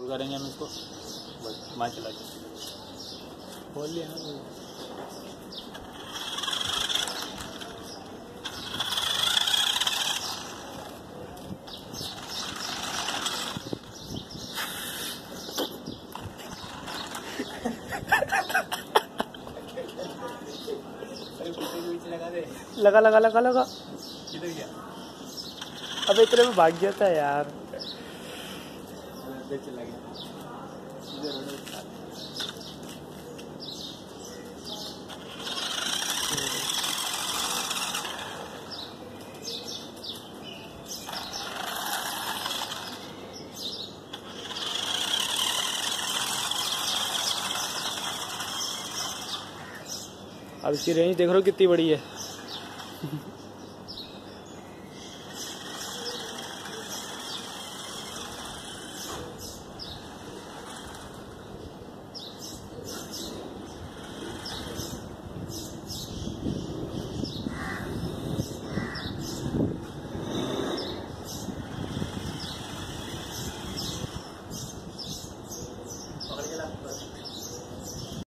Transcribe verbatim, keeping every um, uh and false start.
शुरू करेंगे हम इसको। बस मार चला के खोल लिया ना। लगा लगा लगा लगा। किधर गया? अब इतने में भाग जाता है यार। चला गया। अब इसकी रेंज देख रहे हो कितनी बड़ी है।